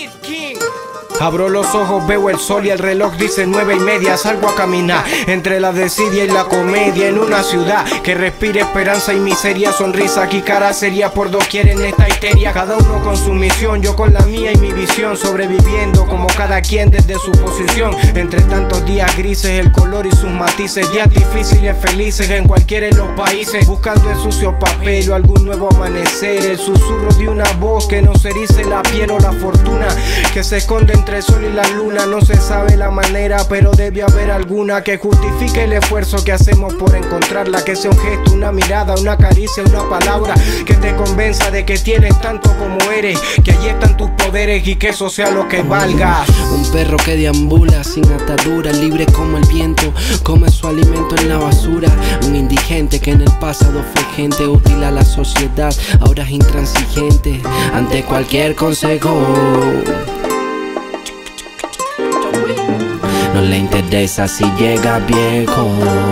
Abro los ojos, veo el sol y el reloj dice 9:30. Salgo a caminar entre la desidia y la comedia, en una ciudad que respire esperanza y miseria. Sonrisa aquí, cara seria por doquier en esta histeria. Cada uno con su misión, yo con la mía y mi visión, sobreviviendo como cada quien desde su posición. Entre tantos días grises, el color y sus matices, días difíciles, felices en cualquiera de los países, buscando el sucio papel o algún nuevo amanecer. El susurro de una voz que nos erice la piel, o la fortuna que se esconde entre el sol y la luna. No se sabe la manera, pero debe haber alguna que justifique el esfuerzo que hacemos por encontrarla. Que sea un gesto, una mirada, una caricia, una palabra que te convenza de que tienes tanto como eres, que allí están tus poderes y que eso sea lo que valga. Un perro que deambula sin atadura, libre como el viento, come su alimento en la basura. Un indigente que en el pasado fue gente útil a la sociedad, ahora es intransigente ante cualquier consejo. No le interesa si llega viejo.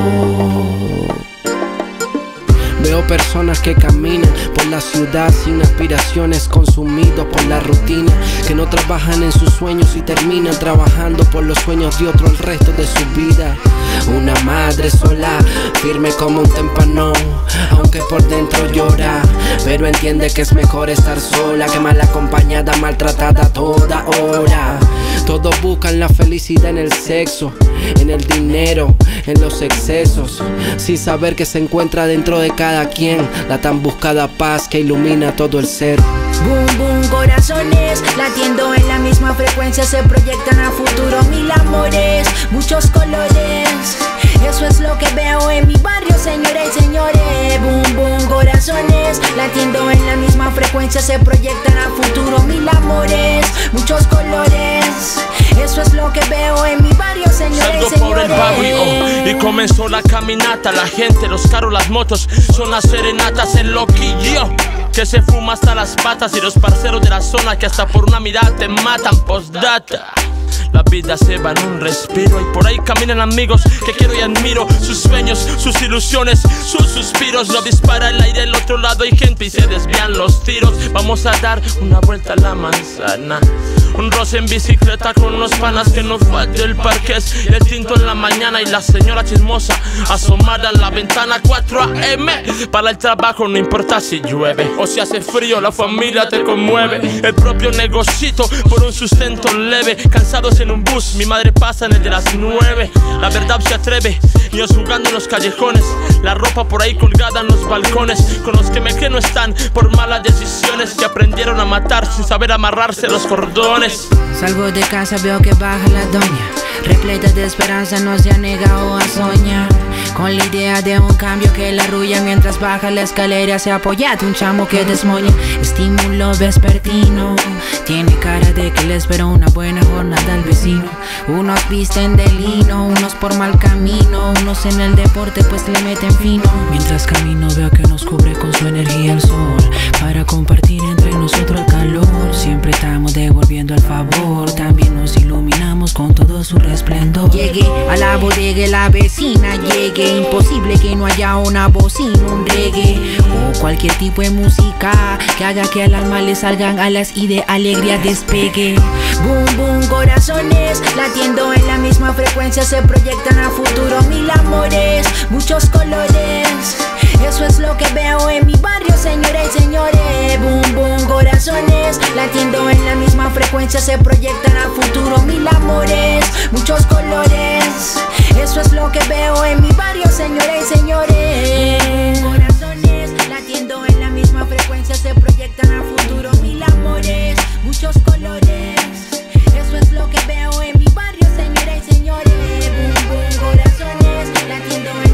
Veo personas que caminan por la ciudad sin aspiraciones, consumidos por la rutina, que no trabajan en sus sueños y terminan trabajando por los sueños de otro el resto de su vida. Una madre sola, firme como un témpano, aunque por dentro llora, pero entiende que es mejor estar sola que mal acompañada, maltratada a toda hora. Todos buscan la felicidad en el sexo, en el dinero, en los excesos, sin saber que se encuentra dentro de cada quien la tan buscada paz que ilumina todo el ser. Boom, boom, corazones latiendo en la misma frecuencia, se proyectan a futuro mil amores, muchos colores. Eso es lo que veo en mi barrio, señores y señores. Boom, boom, corazones latiendo en la misma frecuencia, se proyectan a futuro mil amores, muchos colores. Eso es lo que veo en mi barrio, señores y señores. Salgo por el barrio y comenzó la caminata. La gente, los carros, las motos, son las serenatas. El loquillo que se fuma hasta las patas, y los parceros de la zona que hasta por una mirada te matan. Postdata, la vida se va en un respiro, y por ahí caminan amigos que quiero y admiro. Sus sueños, sus ilusiones, sus suspiros. No dispara el aire, al otro lado hay gente y se desvían los tiros. Vamos a dar una vuelta a la manzana, un roce en bicicleta con los panas, que no falte el parqués, el tinto en la mañana y la señora chismosa asomada en la ventana. 4 AM para el trabajo, no importa si llueve o si hace frío, la familia te conmueve. El propio negocito por un sustento leve, cansados en un bus, mi madre pasa en el de las 9. La verdad se atreve, niños jugando en los callejones, la ropa por ahí colgada en los balcones, con los que me creen no están por malas decisiones, que aprendieron a matar sin saber amarrarse los cordones. Salgo de casa, veo que baja la doña, repleta de esperanza, no se ha negado a soñar, con la idea de un cambio que la arrulla. Mientras baja la escalera se apoya de un chamo que desmoña. Estímulo vespertino, tiene cara de que le espera una buena jornada al vecino. Unos visten de lino, unos por mal camino, unos en el deporte pues le meten fino. Mientras camino veo que nos cubre con su energía el sol, para compartir entre nosotros el calor. Siempre estamos devolviendo el favor, también nos iluminamos con todo su resplendor. Llegué a la bodega, la vecina llegué, imposible que no haya una bocina, un reggae o cualquier tipo de música que haga que al alma le salgan alas y de alegría despegue. Boom, boom, corazones latiendo en la misma frecuencia, se proyectan a futuro mil amores, muchos colores. Eso es lo que veo en mi barrio, señores y señores. Boom, boom, corazones latiendo en la misma frecuencia, se proyectan a futuro mil amores, muchos colores. Eso es lo que veo en mi barrio, señores y señores. Corazones latiendo en la misma frecuencia, se proyectan a futuro mil amores, muchos colores. Eso es lo que veo en mi barrio, señores y señores. Boom, boom, corazones latiendo en